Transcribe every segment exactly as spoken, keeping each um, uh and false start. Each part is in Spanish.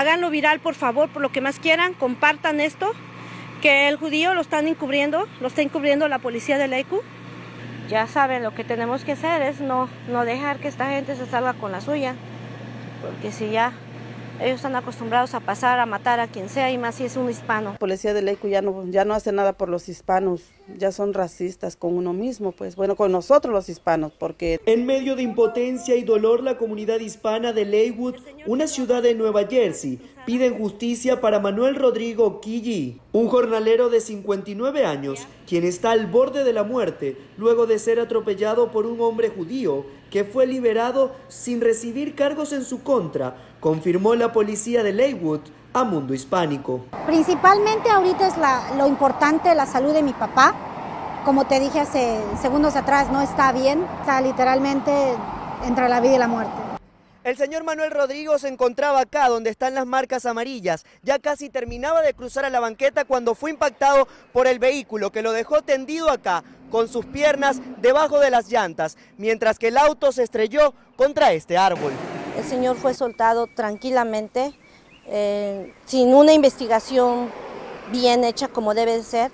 háganlo viral, por favor, por lo que más quieran, compartan esto, que el judío lo están encubriendo, lo está encubriendo la policía de Lakewood. Ya saben, lo que tenemos que hacer es no, no dejar que esta gente se salga con la suya, porque si ya ellos están acostumbrados a pasar a matar a quien sea, y más si es un hispano. La policía de Lakewood ya no, ya no hace nada por los hispanos, ya son racistas con uno mismo, pues bueno, con nosotros los hispanos, porque... En medio de impotencia y dolor, la comunidad hispana de Lakewood, una ciudad de Nueva Jersey, piden justicia para Manuel Rodrigo Quilly, un jornalero de cincuenta y nueve años, quien está al borde de la muerte luego de ser atropellado por un hombre judío que fue liberado sin recibir cargos en su contra, confirmó la policía de Lakewood a Mundo Hispánico. Principalmente ahorita es la, lo importante, la salud de mi papá. Como te dije hace segundos atrás, no está bien, está literalmente entre la vida y la muerte. El señor Manuel Rodrigo se encontraba acá donde están las marcas amarillas. Ya casi terminaba de cruzar a la banqueta cuando fue impactado por el vehículo que lo dejó tendido acá con sus piernas debajo de las llantas, mientras que el auto se estrelló contra este árbol. El señor fue soltado tranquilamente, eh, sin una investigación bien hecha como debe de ser.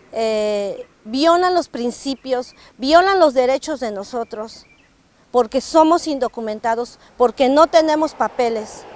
Eh, violan los principios, violan los derechos de nosotros, porque somos indocumentados, porque no tenemos papeles,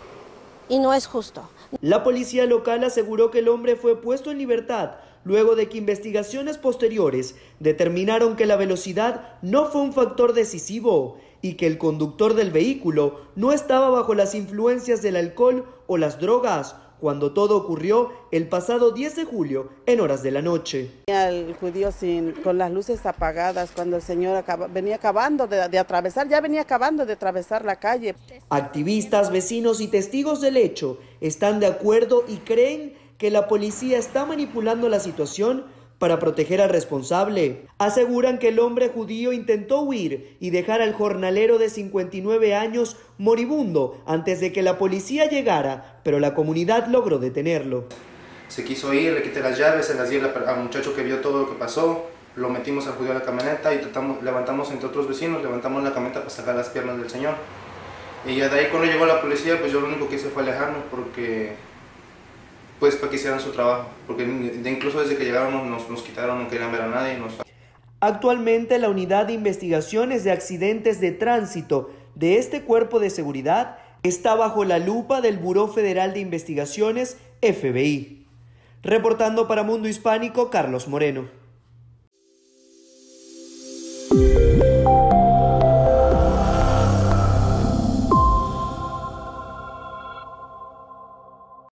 y no es justo. La policía local aseguró que el hombre fue puesto en libertad luego de que investigaciones posteriores determinaron que la velocidad no fue un factor decisivo y que el conductor del vehículo no estaba bajo las influencias del alcohol o las drogas, cuando todo ocurrió el pasado diez de julio en horas de la noche. El judío sin, con las luces apagadas, cuando el señor acaba, venía acabando de, de atravesar, ya venía acabando de atravesar la calle. Activistas, vecinos y testigos del hecho están de acuerdo y creen que la policía está manipulando la situación para proteger al responsable. Aseguran que el hombre judío intentó huir y dejar al jornalero de cincuenta y nueve años moribundo antes de que la policía llegara, pero la comunidad logró detenerlo. Se quiso ir, le quité las llaves, se las di al muchacho que vio todo lo que pasó, lo metimos al judío a la camioneta y tratamos, levantamos entre otros vecinos, levantamos la camioneta para sacar las piernas del señor. Y ya de ahí cuando llegó la policía, pues yo lo único que hice fue alejarnos porque... pues para que hicieran su trabajo, porque incluso desde que llegaron nos, nos quitaron, no querían ver a nadie. Nos... Actualmente la Unidad de Investigaciones de Accidentes de Tránsito de este cuerpo de seguridad está bajo la lupa del Buró Federal de Investigaciones, F B I. Reportando para Mundo Hispánico, Carlos Moreno.